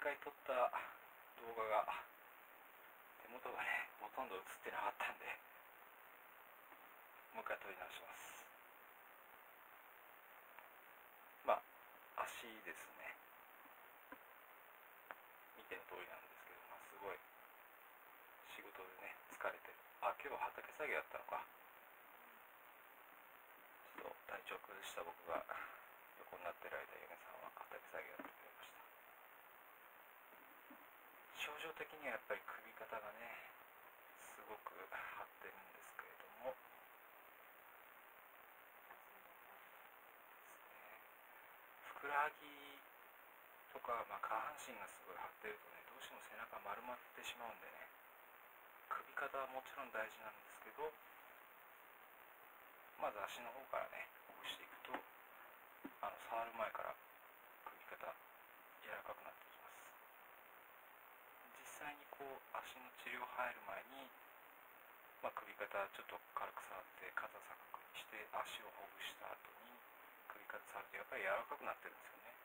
回撮った動画が手元がねほとんど映ってなかったんで、もう一回撮り直します。足ですね、見ての通りなんですけど、すごい仕事でね疲れてる。今日は畑作業やったのか。ちょっと体調崩した僕が横になってる間、嫁さんは畑作業やってくれました。症状的にはやっぱり首肩がねすごく張ってるんですけれども、ふくらはぎとか、下半身がすごい張ってるとね、どうしても背中丸まってしまうんでね、首肩はもちろん大事なんですけど、まず足の方からねほぐしていくと、触る前から首肩柔らかくなってきます。実際に足の治療入る前に、首肩ちょっと軽く触って肩逆くにして足をほぐした後に首肩触るとやっぱり柔らかくなってるんですよね。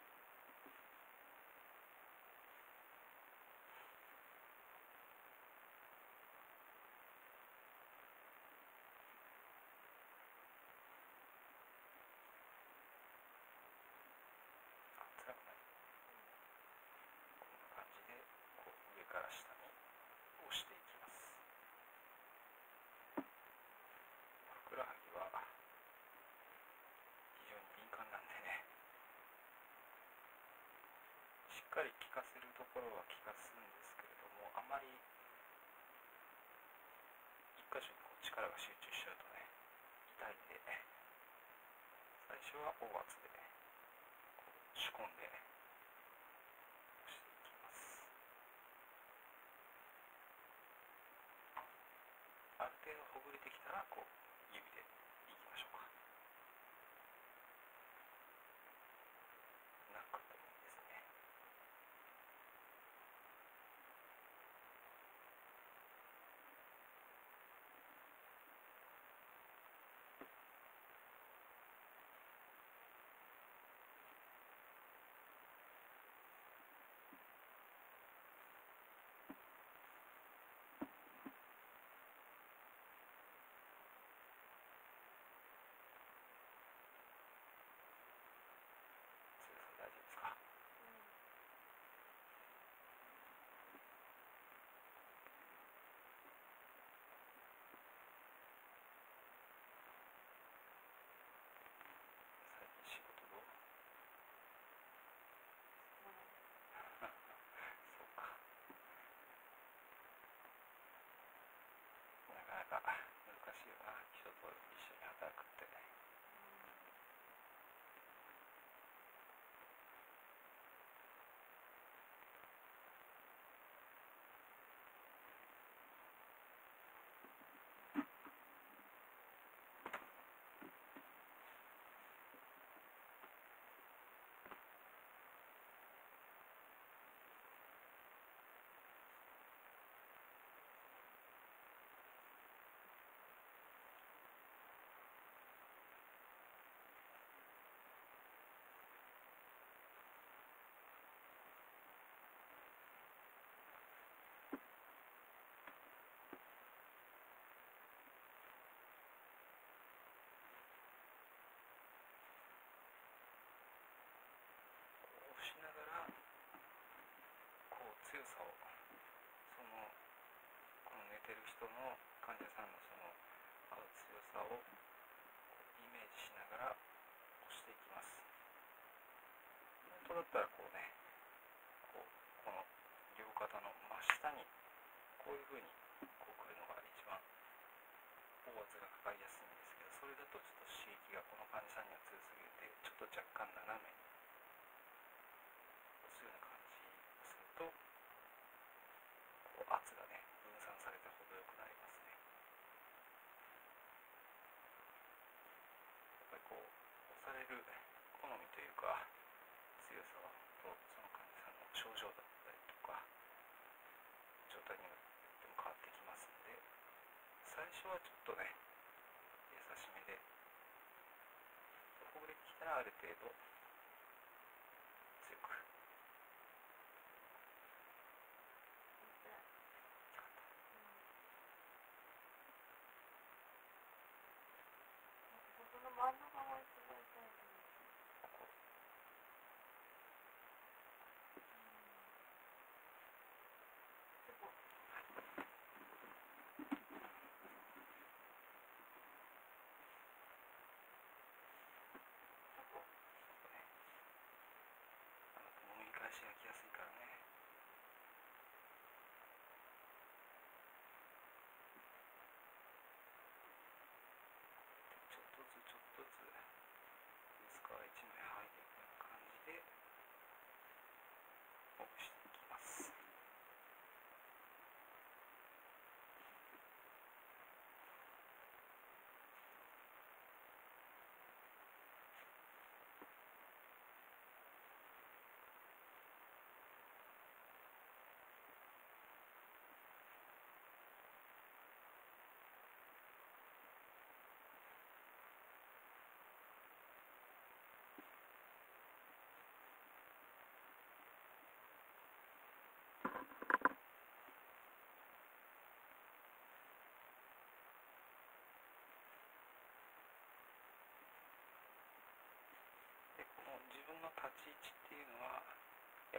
辛くない。こんな感じで上から下に押していきます。ふくらはぎは非常に敏感なんでね、しっかり効かせるところは効かすんですけれども、あまり一箇所に力が集中しちゃうとね痛いんで、最初は大圧で仕込んで押していきます。ある程度ほぐれてきたら指でいきましょうか。ナックルでもいいですね。大丈夫ですか。最近仕事どう？そうか。なかなか難しいよな、人と一緒に働くってね。押しながら強さを、この寝てる人の患者さんの強さをイメージしながら押していきます。本当だったらこの両肩の真下にこういう風に来るのが一番大圧がかかりやすいんですけど、それだとちょっと刺激がこの患者さんには強すぎて、ちょっと若干斜めに押すような感じをすると圧がね分散されて程よくなりますね。やっぱり押される好みというか強さとその患者さんの症状だったりとか状態によっても変わってきますので、最初はちょっとね優しめで、ほぐれてきたらある程度強く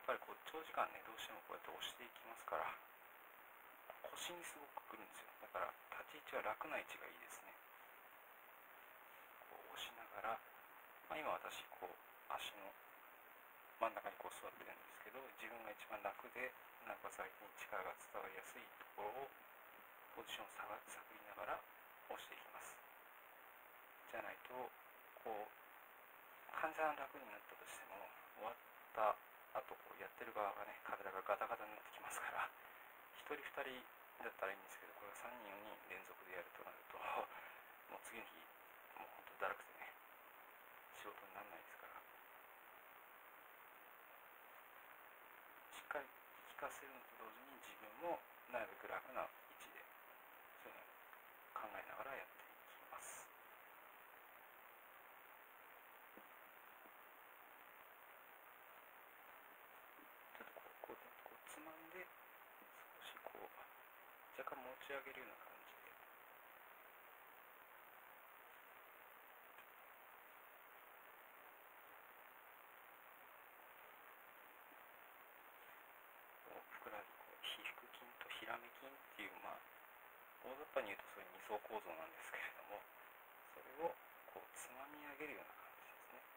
ぱりこう長時間ねどうしてもこうやって押していきますから、腰にすごくくるんですよ。だから立ち位置は楽な位置がいいですね。こう押しながら、今私こう足の真ん中にこう座ってるんですけど、自分が一番楽でなおかつ相手に力が伝わりやすいところをポジションを探りながら押していきます。じゃないとこう患者さん楽になったとしても、終わった後こうやってる側がね体がガタガタになってきますから、1人2人だったらいいんですけど、これが3人4人連続でやるとなるともう次の日もうほんとだるくてね仕事にならないですから、しっかり効かせるのと同時に自分もなるべく楽な位置でそういうのを考えながらやっていきます。ちょっとこうつまんで少しこう若干持ち上げるような感じで、ふくらはぎ、腓腹筋とヒラメ筋っていう、大雑把に言うとそういう二層構造なんですけれども、それをこうつまみ上げるような感じですね。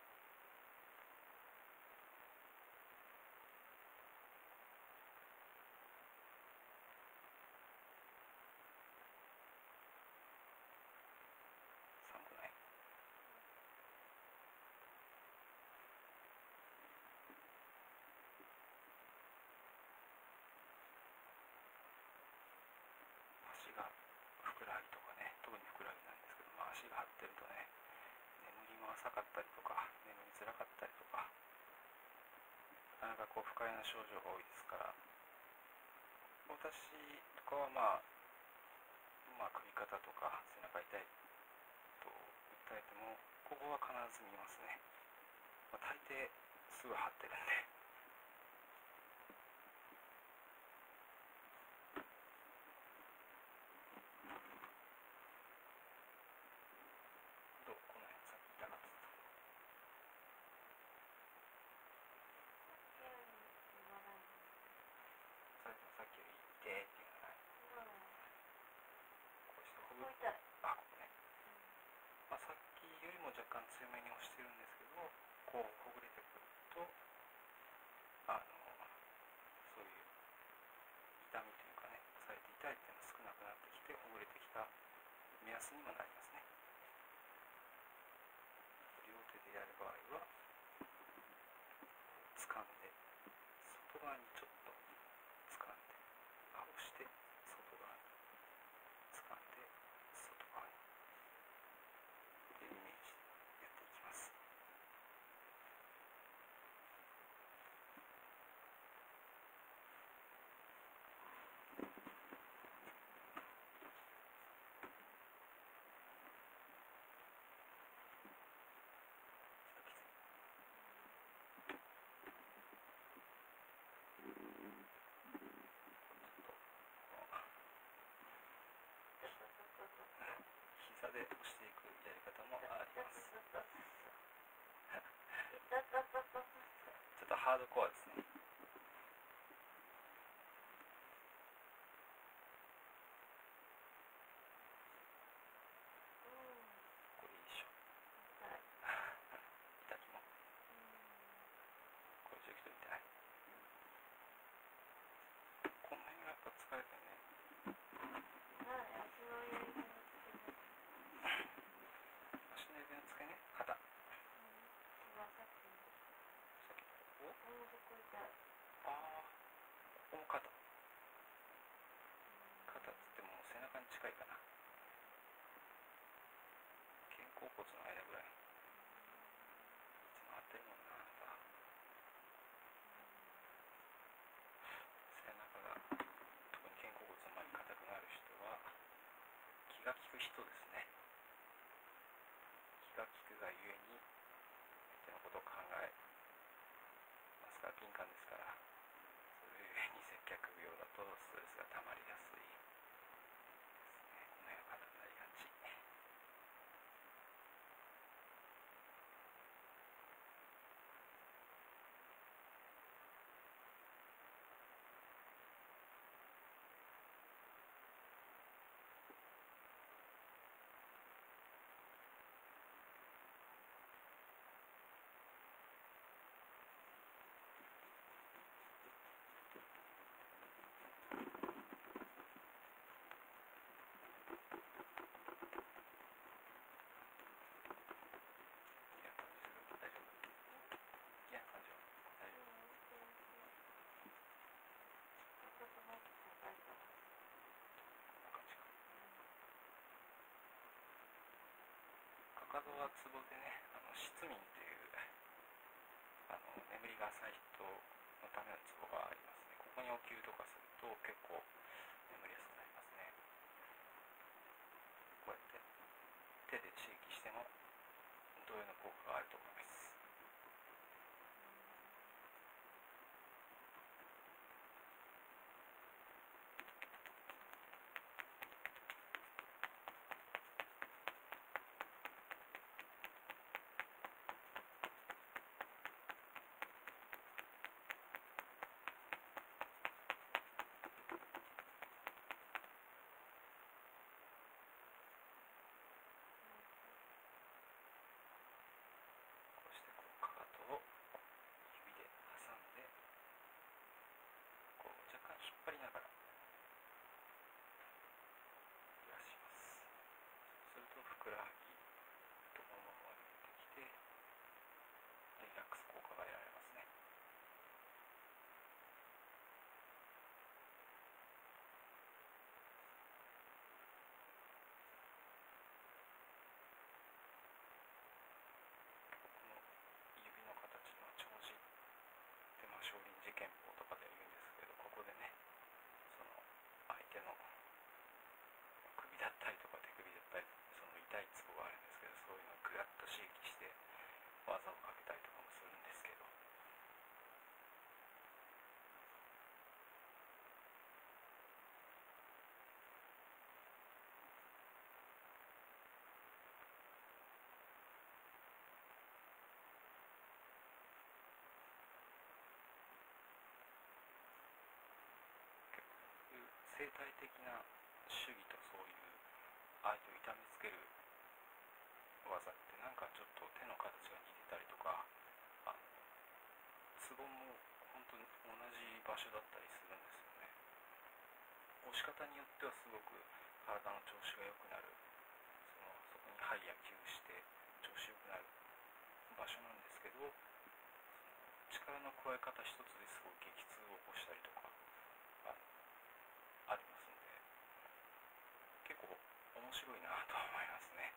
寒くない？足がふくらはぎとかね、特にふくらはぎなんですけど、足が張ってるとね、眠りも浅かったりとか眠りづらかったりとか、なかなかこう不快な症状が多いですから、私とかは首肩とか背中痛いと訴えてもここは必ず見ますね。大抵すぐ張ってるんで。どう？この辺さっき痛かったところ。それともさっきより痛いっていうのはない？こうしてほぐって、ここね。さっきよりも若干強めに押してるんですけど、こうほぐれてくるとそういう痛みというかね、押さえて痛いっていうのが少なくなってきて、ほぐれてきた目安にもなりますね。両手でやる場合は掴んで外側にちょっと掴んで押して外側に掴んで外側にというイメージでやっていきます。膝で押していくやり方もあります。ちょっとハードコアですね。これいいでしょ。痛きもこれちょっと痛い。この辺がやっぱ疲れてね。足の指の付けね、肩。さっきここ？ここも肩。肩っつっても背中に近いかな。肩甲骨の間ぐらい。いつも張ってるもんな。背中が特に肩甲骨の周り硬くなる人は気が利く人ですね。気が利くがゆえに相手のことを考えますから、敏感ですから、それゆえに接客業だとストレスが溜まりやすいですね。この辺は硬くなりがち。 中側ツボでね、失眠という眠りが浅い人のためのツボがありますね。ここにお灸とかすると結構眠りやすくなりますね。こうやって手で刺激しても同様の効果があると思います。かかとを指で挟んでこう若干引っ張りながら揺らします。そうするとふくらはぎ太ももが出てきてリラックス効果が得られますね。この指の形の長寿って少林寺拳法とかで言うんですけど、ここでねその相手の首だったりとか手首だったりその痛いツボがあるんですけど、そういうのをグラッと刺激して技をかけたりとかもするんですけど、生態的な主義とそういう相手を痛めつける技ってなんかちょっと手の形が似てたりとか、ツボも本当に同じ場所だったりするんですよね。押し方によってはすごく体の調子が良くなる、そこに肺や吸して調子良くなる場所なんですけど、力の加え方一つですごい激痛を起こしたりとかありますので、結構面白いなと思いますね。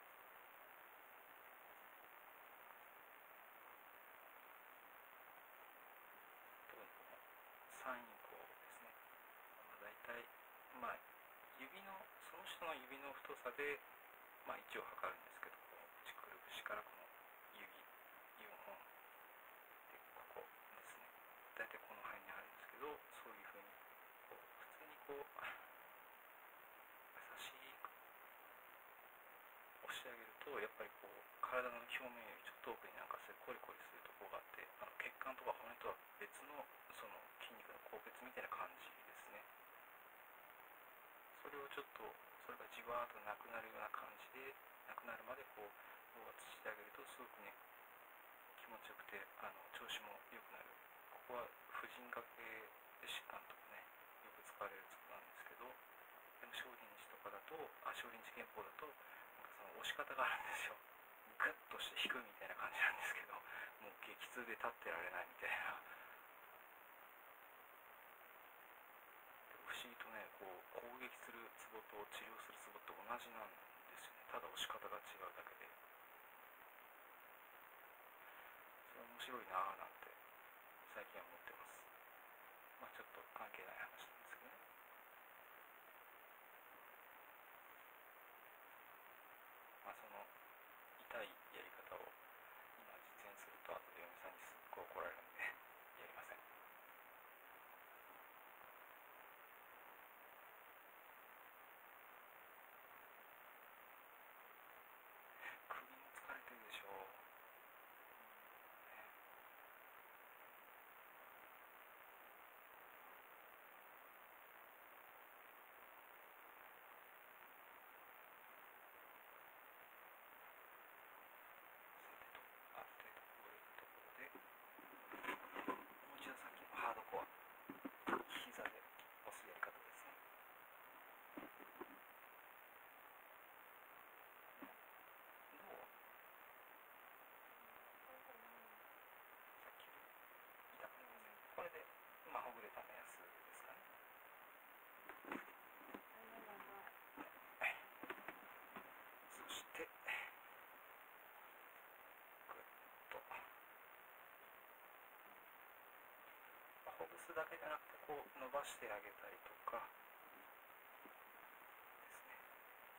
特にこの三陰交ですね。だいたい指のその人の指の太さで、位置を測るんですけど、こうくるぶしからこの指4本でここですね。だいたいこの辺にあるんですけど、そういうふうにこう普通にこう優しく押してあげると、やっぱりこう体の表面よりちょっと奥になんかコリコリするところがあって、血管とか骨とは別のその筋肉の硬結みたいな感じですね。それをちょっとそれがじわーっとなくなるような感じで、なくなるまでこう放圧してあげるとすごくね気持ちよくて調子も良くなる。ここは婦人科系疾患とかねよく使われるツボなんですけど、でも少林寺とかだと少林寺拳法だとなんかその押し方があるんですよ。グッとして引くみたいな感じなんですけど、もう激痛で立ってられないみたいな。不思議とねこう攻撃するツボと治療するツボって同じなんですよね。ただ押し方が違うだけで、それ面白いなぁなんて最近は思ってます。ちょっと関係ない話なんですけどね。その痛いやり方を今実演すると後で嫁さんにすっごい怒られるんでやりません。首も疲れてるでしょう。 だけじゃなくてこう伸ばしてあげたりとかですね。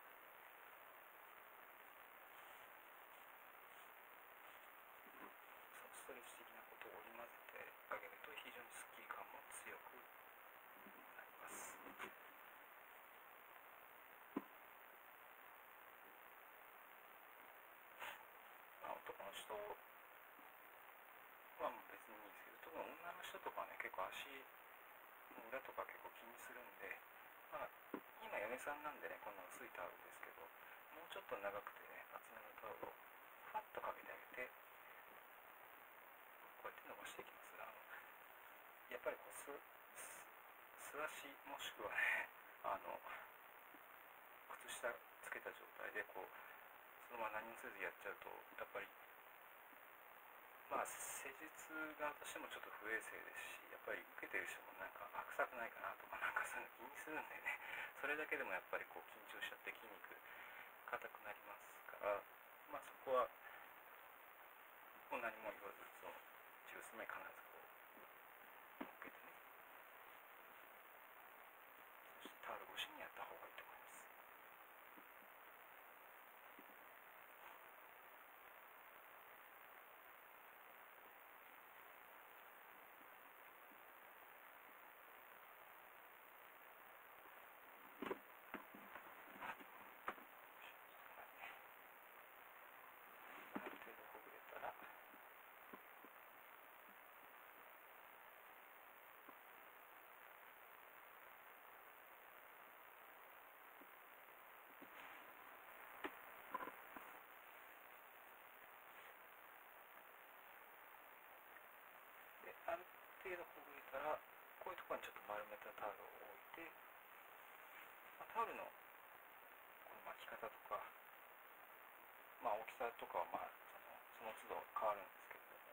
ストレッチ的なことを織り交ぜてあげると非常にスッキリ感も強くなります。男の人は別にいいんですけど、特に女の人とかはね、結構足の裏とか結構気にするんで、今嫁さんなんでね、こんな薄いタオルですけど、もうちょっと長くてね、厚めのタオルをファッとかけてあげて、こうやって伸ばしていきます。やっぱりこう素足もしくはね、靴下つけた状態でこうそのまま何もせずやっちゃうと、やっぱり施術側としてもちょっと不衛生ですし、やっぱり受けてる人もなんか臭くないかなとかなんかそういうの気にするんでね、それだけでもやっぱりこう緊張しちゃって筋肉硬くなりますから、そこはもう何も言わず、そのジュース目必ずこう乗っけてね、そしてタオル越しにやった方がいいと思います。ある程度ほぐれたら、こういうところにちょっと丸めたタオルを置いて、タオルのこの巻き方とか、大きさとかはその都度変わるんですけれども、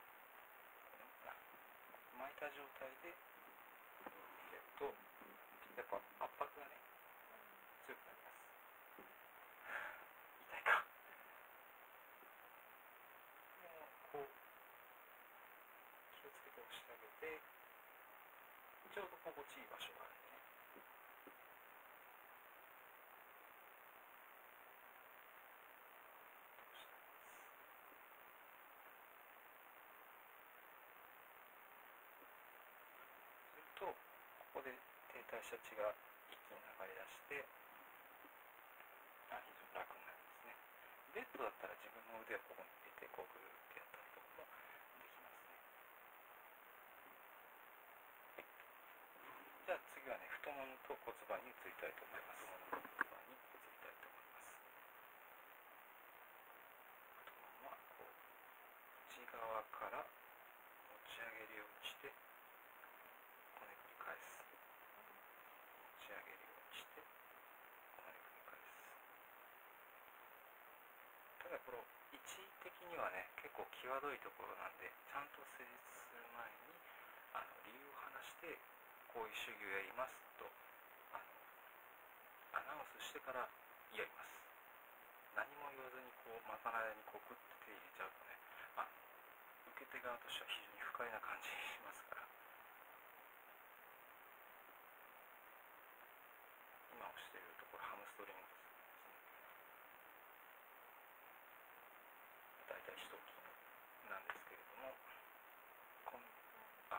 巻いた状態で入れると、やっぱ圧迫がね、強くなります。痛いか。こう気をつけて押してあげて、ちょうど心地いい場所があるんでね、するとここで停滞した血が一気に流れ出して、非常に楽になるんですね。ベッドだったら自分の腕をここに入れてこうグーってやったりとかもできますね。じゃあ次はね、太ももと骨盤に移りたいと思います。太ももと骨盤に移りたいと思います。太ももはこう内側から持ち上げるようにしてこねくり返す。持ち上げるようにしてこねくり返す。ただこの位置的にはね、結構際どいところなんで、ちゃんと施術する前に理由を話して、こういう手技をやりますとアナウンスしてからやります。何も言わずにこうまかないにこうグッて手入れちゃうとね、受け手側としては非常に不快な感じしますから、今押しているところハムストリングですね。大腿四頭筋なんですけれども、この辺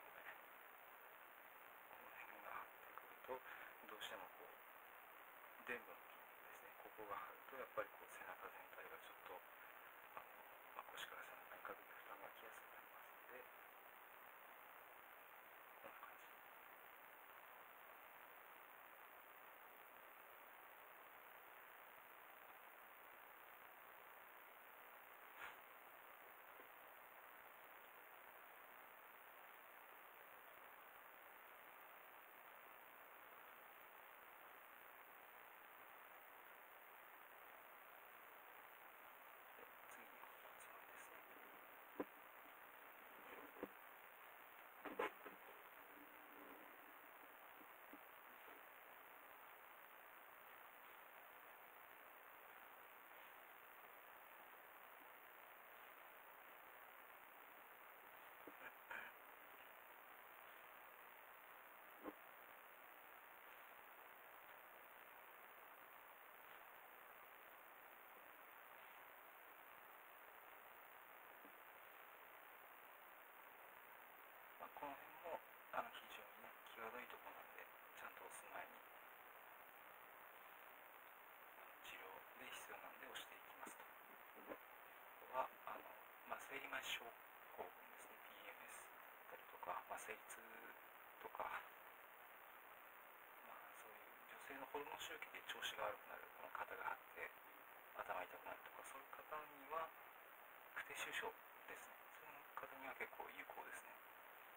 が張ってくると、どうしてもこう臀部の筋肉ですね、ここが張るとやっぱりこう背中全体がちょっと腰から背中にかけて負担がきやすくなりますので、こんな感じ。 子供周期で調子が悪くなる、この肩が張って頭痛くなるとか、そういう方には不定収症ですね、そういう方には結構有効ですね。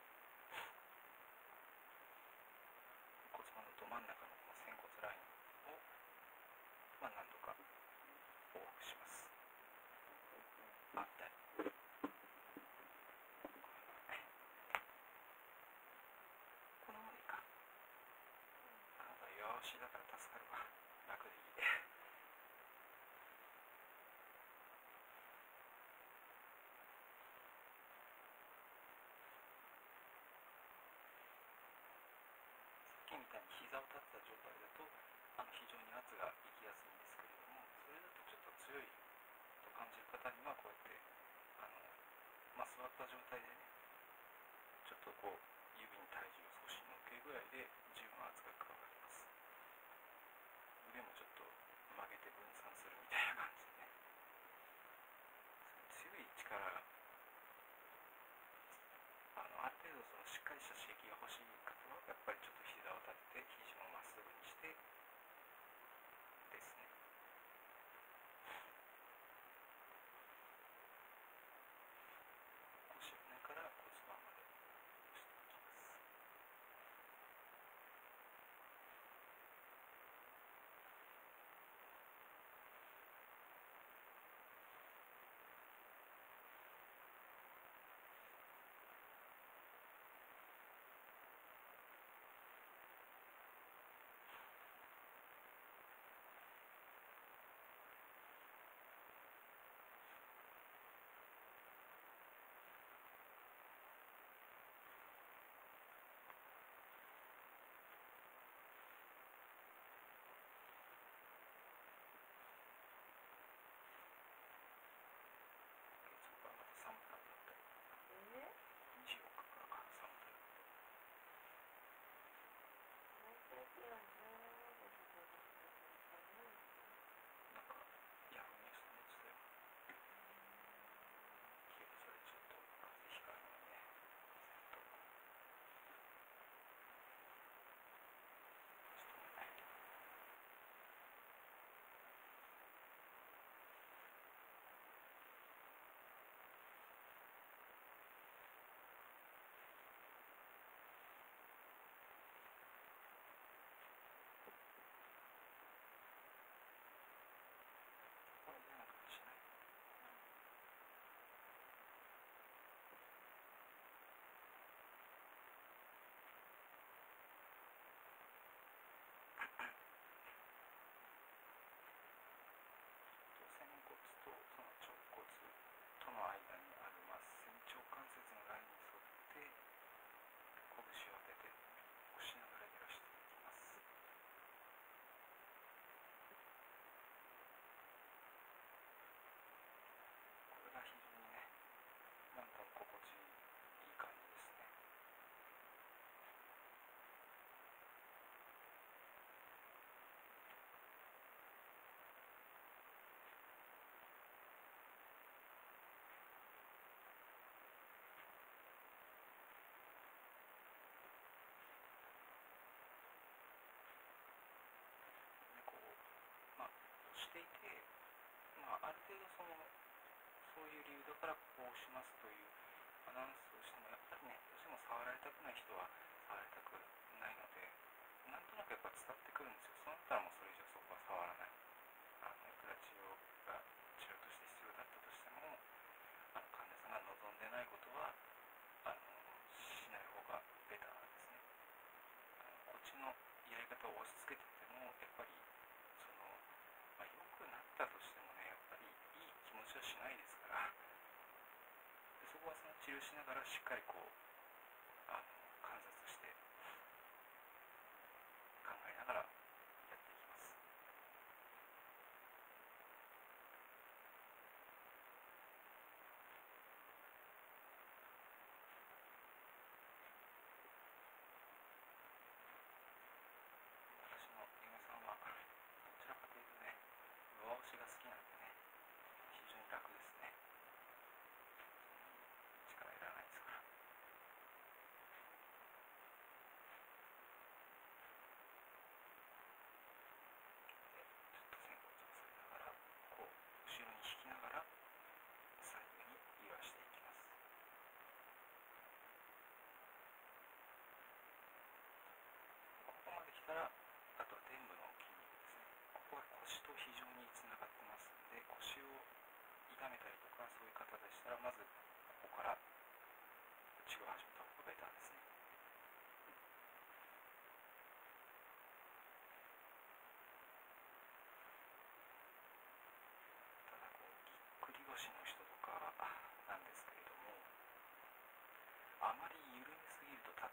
骨盤のど真ん中のこの仙骨ラインを、何度か往復します。痛い。このままでいいか。あなた弱腰だから助かるわ。楽でいい。さっきみたいに膝を立てた状態だと非常に圧がいきやすいんですけれども、それだとちょっと強いと感じる方にはこうやって座った状態でね、ちょっとこう指に体重を少し乗っけるぐらいで十分圧が加わります。腕もちょっと曲げて分散するみたいな感じでね、強い力がある程度そのしっかりした刺激が欲しい方はやっぱりちょっと膝を立てて肘をまっすぐにしてですね、腰骨から骨盤まで押していきます。寒くなったって24日から寒くなる。なんかヤフーニュースで言ってたよ。それちょっと風邪ひかないのね。ちょっとね。これ嫌な感じしない。仙骨とその腸骨との間にある仙腸関節のラインに沿って拳を当てて押しながら揺らしていきます。これが非常にね、なんとも心地いい感じですね。でこう押していて、ある程度そういう理由だからこうしますというアナウンスをしても、やっぱりね、どうしても触られたくない人は触られたくないので、なんとなくやっぱ伝わってくるんですよ。そうなったらもうそれ以上そこは触らない。いくら治療として必要だったとしても、患者さんが望んでないことはしない方がベターなんですね。こっちのやり方を押し付けてても、やっぱり良くなったとしてもね、やっぱりいい気持ちはしないですから、でそこはその治療しながらしっかりこう観察して考えながらやっていきます。私の嫁さんはどちらかというとね、上押しが好きなんでね、非常に楽ですね。力いらないですから。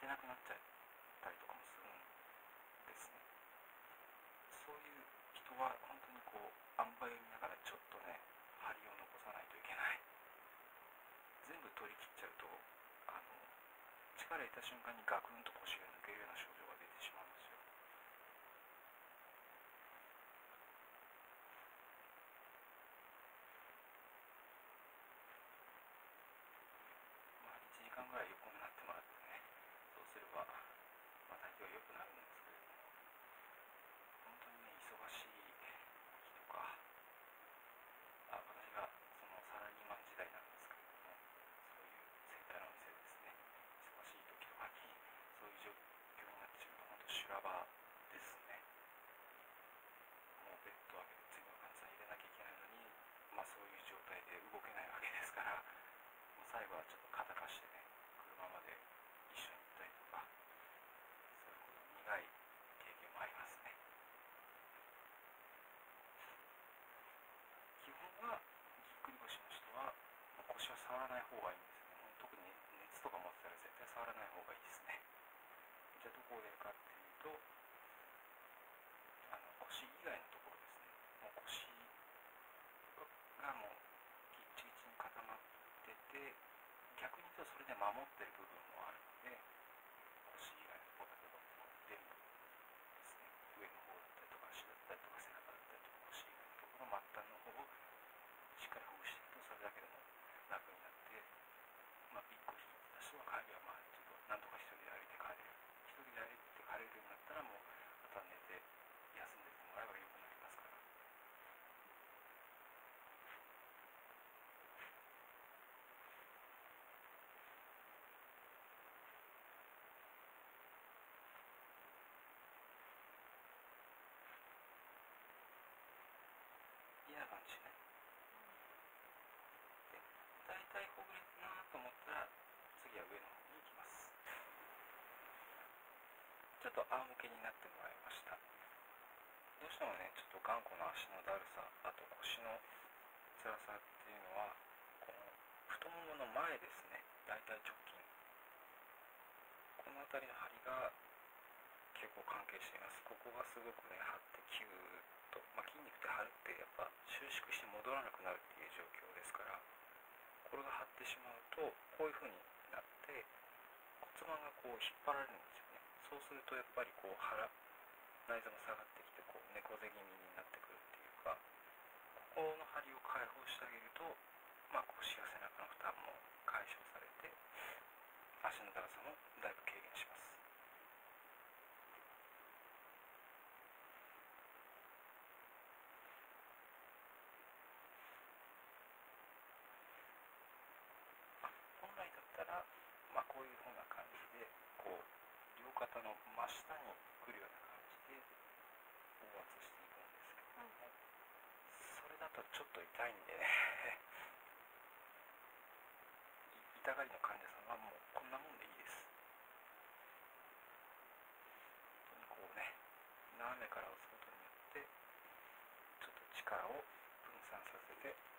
てなくなっちゃったりとかもするんですね。そういう人は本当にこう塩梅を見ながらちょっとね張りを残さないといけない。全部取り切っちゃうと力入れた瞬間にガクンと腰が抜けるような症状が出てしまうんですよ。まあ1時間ぐらい横になってもらってね、そうすればまた勢い良くなるんですけれども、本当にね忙しい日とか、私がそのサラリーマン時代なんですけれども、そういう整体のお店ですね、忙しい時とかにそういう状況になってしまうと本当修羅場ですね。もうベッドを上げて次の患者さん入れなきゃいけないのに、そういう状態で動けないわけですから、もう最後はちょっと肩貸してね、車まで一緒に行ったりとか、そういうこと苦い経験もありますね。基本はぎっくり腰の人は腰は触らない方がいいんですよね。特に熱とか持ってたら絶対触らない方がいいですね。じゃあどこを出るかっていうと、腰以外のところですね。もう腰がもうギッチギチに固まってて、逆に言うとそれで守ってる部分もあるので、腰以外のところだけど出る部分ですね、上の方だったりとか足だったりとか背中だったりとか腰以外のところ末端の方をしっかりほぐしていくと、それだけでも楽になって、びっくりした人は帰りはちょっとなんとか一人で歩いて帰れる、一人で歩いて帰れるようになったらもうあとは寝て休んでてもらえばよくなりますから。嫌な感じね。で、大体ほぐれたなと思ったら次は上の方に行きます。ちょっと仰向けになってもらいました。どうしてもねちょっと頑固な足のだるさ、あと腰の辛さっていうのはこの太ももの前ですね、大腿直筋、この辺りの張りが結構関係しています。ここがすごくね張ってキューッと、筋肉って張るってやっぱ収縮して戻らなくなるっていう状況ですから、これが張ってしまうとこういう風になって骨盤がこう引っ張られるんですよね。そうするとやっぱりこう内臓が下がってきてこう猫背気味になってくるっていうか、ここの張りを解放してあげると、腰や背中の負担も解消されて足のだるさもだいぶ軽減します。本来だったら、こういう風な感じでこう両肩の真下に来るような感じで放圧していくんですけども、それだとちょっと痛いんでね痛がりの患者さんはもうこんなもんでいいです。本当にこうね斜めから押すことによってちょっと力を分散させて